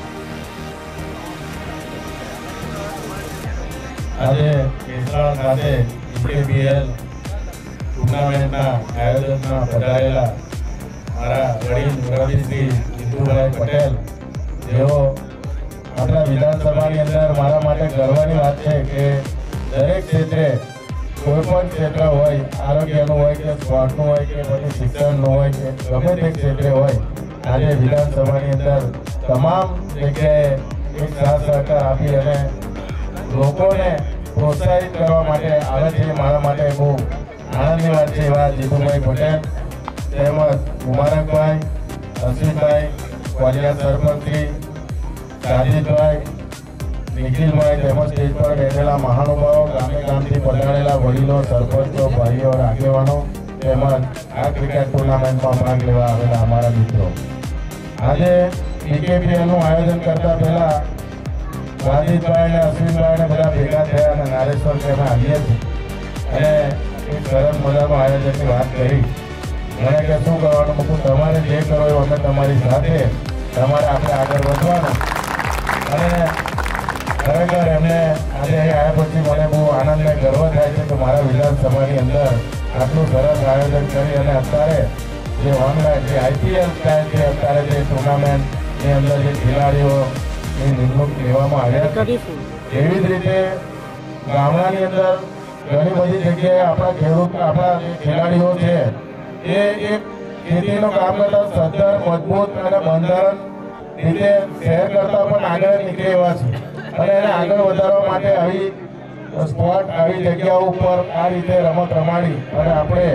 Speaker 6: આજે કેસરાળ ખાતે બીકેપીએલ ટુર્નામેન્ટના આયોજનમાં પધારેલા મારા વડીલ મુરબ્બી શ્રી જીતુભાઈ પટેલ, જેઓ આપણા વિધાનસભાની અંદર મારા માટે ગર્વની વાત છે કે દરેક ક્ષેત્રે કોઈ પણ ક્ષેત્ર હોય, આરોગ્યનું હોય કે સ્પોર્ટનું હોય કે પછી શિક્ષણનું હોય કે ગમે તે ક્ષેત્રે હોય, આજે વિધાનસભાની અંદર તમામ જગ્યાએ એક સાથ સહકાર આપી અને લોકોને પ્રોત્સાહિત કરવા માટે આવે છે. મારા માટે બહુ આનંદની વાત છે. એવા જીતુભાઈ પટેલ તેમજ મુબારકભાઈ, અશ્વિનભાઈ, કોલિયા સરપંચશ્રી, સાજીદભાઈ, નિખિલભાઈ તેમજ સ્ટેજ પર બેઠેલા મહાનુભાવો, ગામે ગામથી પધારેલા વડીલો, સરપંચો, ભાઈઓ, આગેવાનો તેમજ આ ક્રિકેટ ટુર્નામેન્ટમાં ભાગ લેવા આવેલા અમારા મિત્રો, આજે બીકેપીએલનું આયોજન કરતા પહેલા સાજીદભાઈ અને અશ્વિનભાઈ ને બધા ભેગા થયા અને નારેશ્વર અમે આવીએ છીએ અને એક સરસ મજાનું આયોજનની વાત કરી. મને કે શું કરવાનું, મૂકું તમારે જે કરો એ અમે તમારી સાથે, તમારે આપણે આગળ વધવાનું. અને ખરેખર એમને આજે અહીં આવ્યા પછી મને બહુ આનંદ અને ગર્વ થાય છે કે મારા વિધાનસભાની અંદર આટલું સરસ આયોજન કરી અને અત્યારે જે ઓનલાઈન જે આઈપીએલ સ્ટાઇલ છે, અત્યારે જે ટુર્નામેન્ટની અંદર જે ખેલાડીઓની નિમણૂક લેવામાં આવ્યા, એવી જ રીતે ગામડાની અંદર ઘણી બધી જગ્યાએ આપણા ખેડૂત આપણા જે ખેલાડીઓ છે એ એક ખેતીનું કામ કરતા સદ્ધર, મજબૂત અને બંધારણ રીતે શહેર કરતા પણ આગળ નીકળે એવા છે અને એને આગળ વધારવા માટે આવી સ્પોર્ટ, આવી જગ્યાઓ ઉપર આ રીતે રમત રમાડી અને આપણે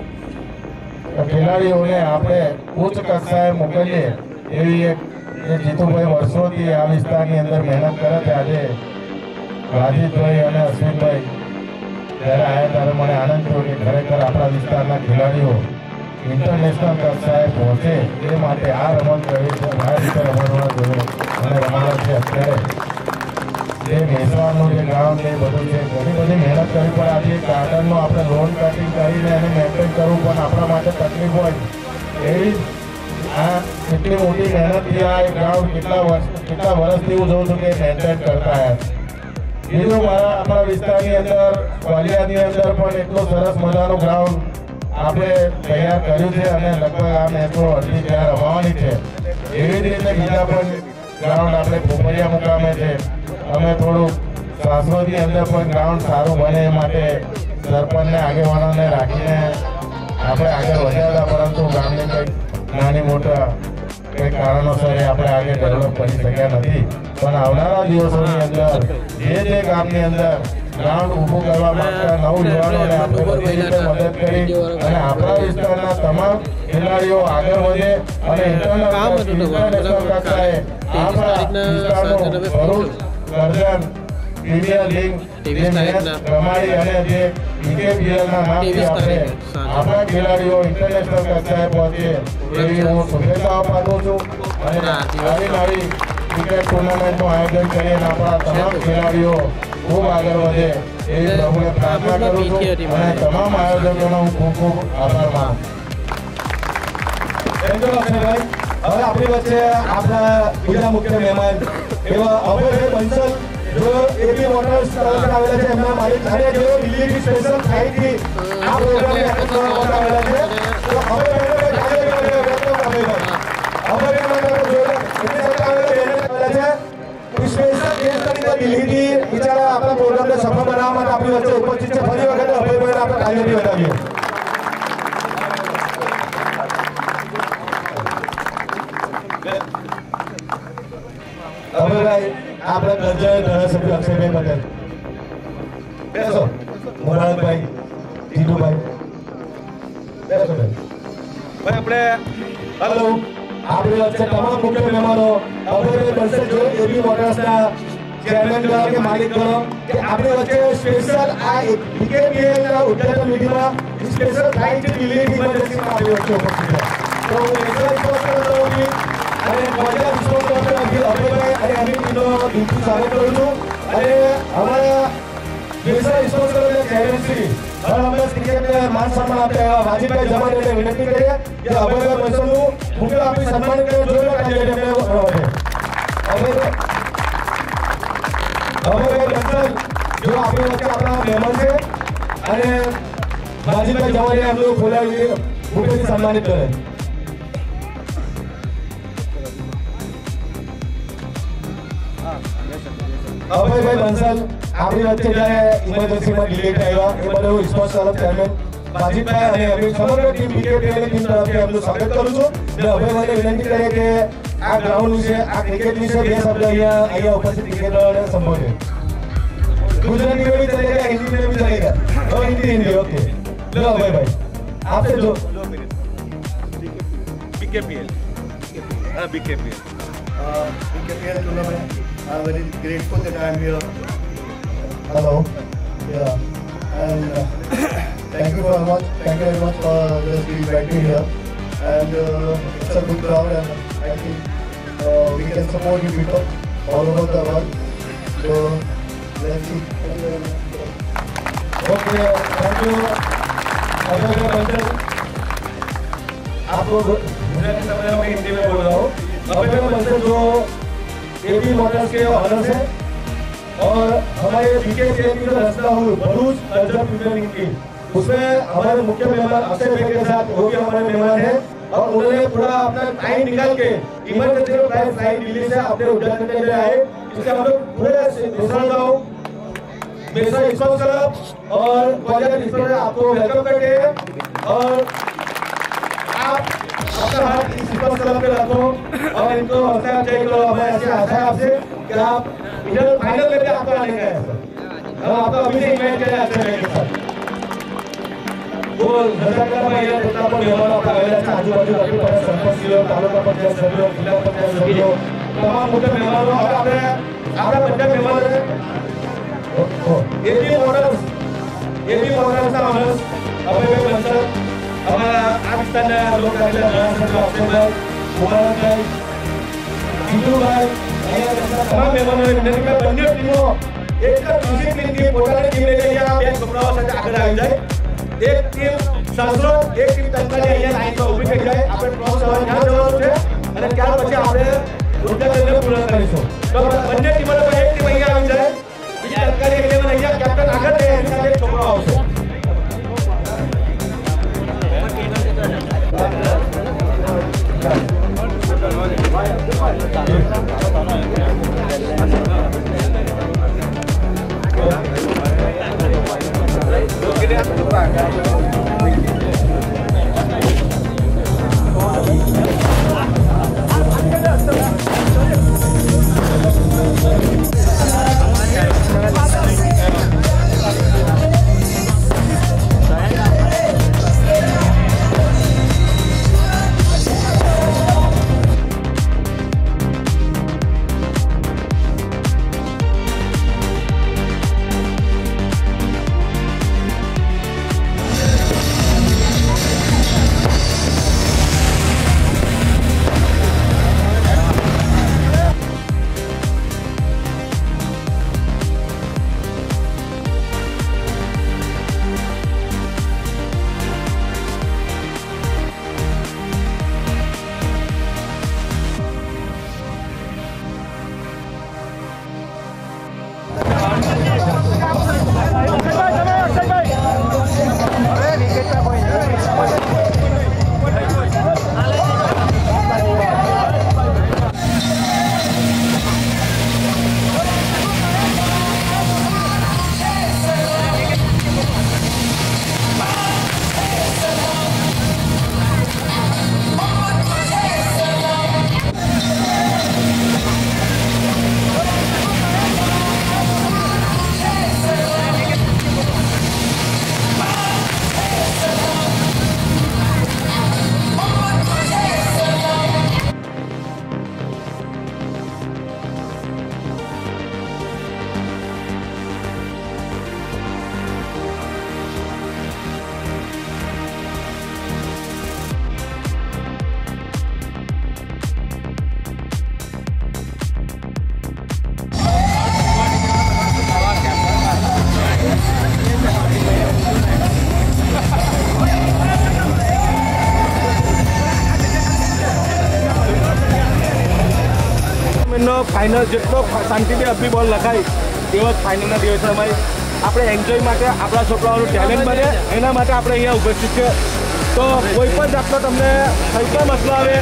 Speaker 6: ખેલાડીઓને આપણે ઉચ્ચ કક્ષાએ મોકલીએ એવી એક જે જીતુભાઈ વર્ષોથી આ વિસ્તારની અંદર મહેનત કરે છે. આજે રાજીતભાઈ અને અશ્વિનભાઈ જ્યારે આવ્યા ત્યારે મને આનંદ થયો કે ખરેખર આપણા વિસ્તારના ખેલાડીઓ ઇન્ટરનેશનલ કક્ષાએ પહોંચે એ માટે આ રમત કરી છે, આ રીતે રમતમાં જોયો અને રમાડે છે. અત્યારે જે મેસવાનું જે ગ્રાઉન્ડ એ બધું છે, ઘણી બધી મહેનત કરવી પડે. આજે ગાર્ડનનું આપણે લોન કટિંગ કરીને એને મેન્ટેન કરવું પણ આપણા માટે તકલીફ હોય. એવી આ એટલી મોટી મહેનતથી આ ગ્રાઉન્ડ કેટલા વર્ષ કેટલા વર્ષથી હું જોઉં છું કે મેન્ટેન કરતા આવ્યા. બીજું મારા આપણા વિસ્તારની અંદર કોલિયાની અંદર પણ એટલું સરસ મજાનું ગ્રાઉન્ડ આપણે તૈયાર કર્યું છે અને લગભગ આ મેચો અડધી ત્યાં રમવાની છે. એવી જ રીતે બીજા પણ ગ્રાઉન્ડ આપણે પોપરિયા મુકામે છે. અમે થોડું સાસરોની અંદર પણ ગ્રાઉન્ડ સારું બને એ માટે સરપંચને આગેવાનોને રાખીને આપણે આગળ વધ્યા હતા, પરંતુ ગામની કંઈક નાની મોટા કંઈક કારણોસર આપણે આગળ ડેવલપ કરી શક્યા નથી. પણ આવનારા દિવસોની અંદર જે જે ગામની અંદર ગ્રાઉન્ડ ઊભું કરવા માંગતા નવ યુવાનોને આપણે બધી રીતે મદદ કરી અને આપણા વિસ્તારના તમામ ખેલાડીઓ આગળ વધે અને ઇન્ટરનેશનલ કક્ષાએ આપણા વિસ્તારનું ભરૂચ ગર્જન પ્રીમિયર લીગ જે મેચ રમાડી અને જે બીકેપીએલના નામથી આપણે આપણા ખેલાડીઓ ઇન્ટરનેશનલ કક્ષાએ પહોંચે એવી હું શુભેચ્છાઓ પાઠવું છું અને આવી નવી ક્રિકેટ ટુર્નામેન્ટનું આયોજન કરીને આપણા તમામ ખેલાડીઓ ખૂબ આગળ વધે એવી પ્રભુને પ્રાર્થના કરું છું અને તમામ આયોજકોનો હું ખૂબ ખૂબ આભાર માનું
Speaker 1: હવે આપણી વચ્ચે આપણા બીજા મુખ્ય મહેમાન એવા અભયભાઈ બંસલ जो एपी मोटर्स आवेला છે એમના માલિક અને જો દિલ્હીની સ્પેશિયલ ફ્લાઇટથી આ પ્રોગ્રામને એટેન્ડ કરવા આવેલા છે તો હવે હવે સ્પેશિયલ ગેસ્ટ તરીકે દિલ્હીથી બિચારા આપણા પ્રોગ્રામને સફળ બનાવવા માટે આપણી વચ્ચે ઉપસ્થિત છે ફરી વખત અભયભાઈને આપણે તાળીઓથી વધાવીએ અભયભાઈ આપણા ગરજન ધારાસભ્ય અક્ષયભાઈ પટેલ બેસો મોરારભાઈ જીતુભાઈ બેસો ભાઈ આપણે હેલો આપણી વચ્ચે તમામ મુખ્ય મહેમાનો અભયભાઈ બંસલ જો એબી મોટર્સના ચેરમેન ગણો કે માલિક ગણો કે આપણી વચ્ચે સ્પેશિયલ આ બીકેપીએલના ઉદ્ઘાટન વિધિમાં સ્પેશિયલ ફ્લાઇટ દિલ્હીની ઇમરજન્સીમાં આપણી વચ્ચે ઉપસ્થિત છે તો હું નેશનલ સ્પોર્ટ્સ કરતો અને કોલેજ સ્પોર્ટ્સ કરતો અભયભાઈ અને એમની ટીમનો દિલથી સ્વાગત કરું છું અને અમારા નેશનલ સ્પોર્ટ્સ કોલેજના ચેરમેન શ્રી હરહંમેશ ક્રિકેટને માન સન્માન આપે એવા વાજીભાઈ જમાનીને વિનંતી કરીએ કે અભયભાઈ બંસલનું મુખ્ય આપણી સન્માન કરે જોઈને કાઢીએ એમને વધે અભયભાઈ બંસલ જો આપણી વચ્ચે આપણા મહેમાન છે અને વાજીભાઈ જમાનીને એમનું બોલાવી મુખ્યથી સન્માનિત કરે અભયભાઈ બંસલ આપણી વચ્ચે જ્યારે ઇમરજન્સીમાં ડિલેટ આવ્યા એ બધું સ્પોર્ટ્સ ક્લબ ચેરમેન વાજીભાઈ અને એમની સમગ્ર ટીમ બીકેપીએલની ટીમ તરફથી એમનું સ્વાગત કરું છું અને અભયભાઈને વિનંતી કરીએ કે આ ગ્રાઉન્ડ વિશે આ ક્રિકેટ વિશે બે શબ્દ અહીંયા અહીંયા ઉપસ્થિત ક્રિકેટરોને સંબોધે ગુજરાતી में भी चलेगा हिंदी में भी चलेगा और हिंदी हिंदी ओके लो भाई भाई आपसे जो
Speaker 7: बीकेपीएल हाँ बीकेपीएल
Speaker 8: uh, बीकेपीएल tournament I'm very grateful that I'm here
Speaker 1: hello
Speaker 8: yeah and uh, thank you very much thank you very much for just inviting me here and uh, it's a good crowd and I think uh, we can support you people all over the world so let's see
Speaker 1: okay thank you अभय बंसल आपको गुजराती समय में हिंदी में बोल रहा हूँ अभय बंसल जो AB Motors के honour है और हमारे बीकेपीएल की जो रचना हुई भरूच गंजन प्रीमियर की उसमें हमारे मुख्य मेहमान अक्षय भाई के साथ वो भी हमारे मेहमान हैं और उन्होंने पूरा अपना टाइम निकाल के इमरजेंसी फ्लाइट फ्लाइट दिल्ली से अपने उद्घाटन के लिए आए इससे हम लोग पूरे नेशनल गाँव नेशनल स्पोर्ट्स क्लब और कॉलेज स्पोर्ट्स आपको वेलकम करते हैं और आप अपना हाथ इस स्पोर्ट्स क्लब पे रखो और इनको हौसला अफजाई करो हमें ऐसे आशा है आपसे कि आप इधर फाइनल में भी आपको आने का है हम आपको अभी से इन्वाइट करें अच्छे भाई के साथ वो रजाकार भाई है जितना पर मेहमान आपका आवेला है आजू बाजू रखी पड़े सरपंच सीओ तालुका पंचायत सभ्यों जिला पंचायत सभ्यों तमाम मुख्य मेहमानों और आपने आपका पंचायत मेहमान है एबी मोटर्स एबी मोटर्स ना ऑनर्स अभयभाई બંસલ हमारा આ વિસ્તારના લોક આગળ ધારાસભ્ય અક્ષયભાઈ કુમારભાઈ જીતુભાઈ અહીંયા તમામ મહેમાનોને વિનંતી કે બંને ટીમો એક જ ડિસિપ્લિનથી પોતાની ટીમને લઈને આ બે છોકરાઓ સાથે આગળ આવી જાય એક ટીમ શાસ્ત્રો એક ટીમ તંત્રની અહીંયા લાઈનમાં ઊભી થઈ જાય આપણે ક્રોસ થવા ત્યાં જવાનું છે અને ત્યાર પછી આપણે ઉદ્ઘાટનને પૂર્ણ કરીશું તો બંને ટીમોને એક ટીમ અહીંયા આવી જાય બીજી તંત્રની ટીમ અહીંયા કેપ્ટન આગળ જાય એની સાથે છોકરો આવશે ફાઇનલ જેટલો શાંતિથી અભી બોલ લખાય તેવો જ ફાઇનલના દિવસે અમારી આપણે એન્જોય માટે આપણા છોકરાઓનું ટેલેન્ટ બને એના માટે આપણે અહીંયા ઉપસ્થિત છે. તો કોઈ પણ જાતનો તમને કંઈ પણ મસલો આવે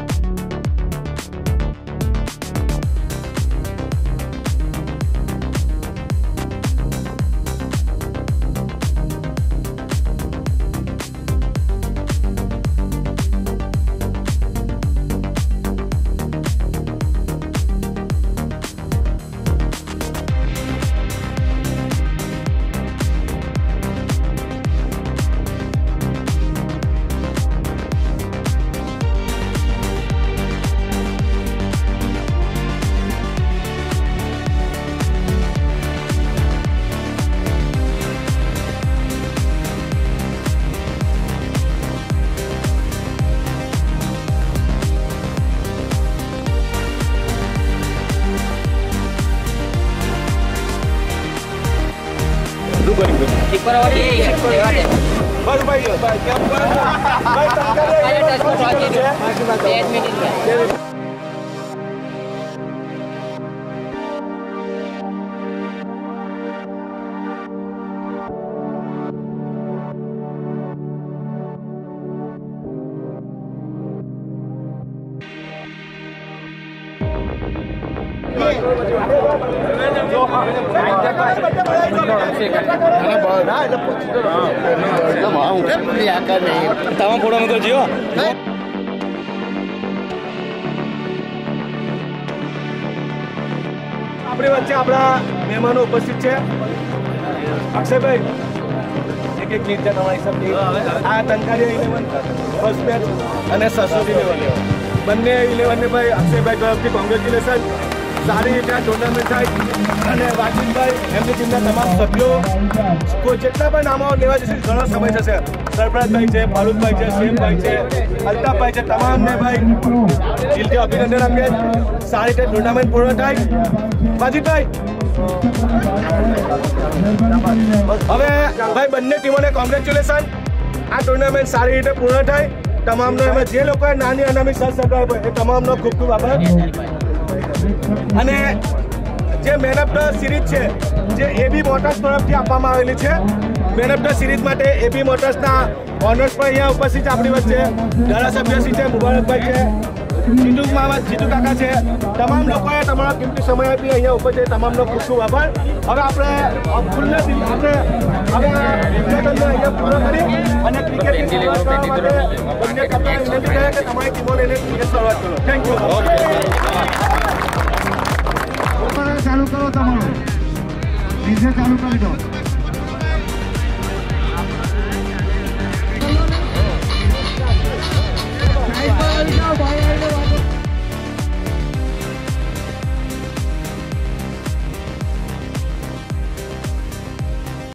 Speaker 1: તમામ ફોટો મૂકો જીઓ. આપણી વચ્ચે આપણા મહેમાનો ઉપસ્થિત છે. અક્ષયભાઈ એક એક ગીત છે તમારી હિસાબથી. આ તનકારી ઇલેવન ફર્સ્ટ મેચ અને સરસ્વતી ઇલેવન બંને ઇલેવનને ભાઈ અક્ષયભાઈ તરફથી કોંગ્રેચ્યુલેશન. સારી રીતે આ ટુર્નામેન્ટ થાય અને વાજીદભાઈ એમની ટીમના તમામ સભ્યો કોઈ જેટલા પણ નામો લેવા જશે ઘણો સમય થશે. સરફરાજભાઈ છે, ફારૂકભાઈ છે, સેમભાઈ છે, અલ્તાફભાઈ છે, તમામને ભાઈ દિલથી અભિનંદન આપીએ. સારી રીતે ટુર્નામેન્ટ પૂર્ણ થાય. વાજીદભાઈ હવે ભાઈ બંને ટીમોને કોંગ્રેચ્યુલેશન. આ ટુર્નામેન્ટ સારી રીતે પૂર્ણ થાય. તમામનો એમાં જે લોકોએ નાની અનામી સાથ સહકાર એ તમામનો ખૂબ ખૂબ આભાર. અને જે મેન ઓફ ધ સિરીઝ છે જે એબી મોટર્સ તરફથી આપવામાં આવેલી છે. મેન ઓફ ધ સિરીઝ માટે એબી મોટર્સના ઓનર્સ પણ અહીંયા ઉપસ્થિત છે આપણી વચ્ચે. ધારાસભ્યશ્રી છે, મુબારકભાઈ છે, જીતુ મામા જીતુ કાકા છે. તમામ લોકોએ તમારો કિંમતી સમય આપી અહીંયા ઉપસ્થિત તમામનો ખૂબ ખૂબ આભાર. હવે આપણે ફૂલને આપણે હવે ઉદ્ઘાટનને અહીંયા પૂર્ણ કરી અને ક્રિકેટની શરૂઆત કરવા માટે બંને કપ્તાને વિનંતી કરે કે તમારી ટીમો લઈને ક્રિકેટ શરૂઆત કરો. Thank you.
Speaker 9: ચાલુ કરો તમારો ડીજે ચાલુ કરી દો.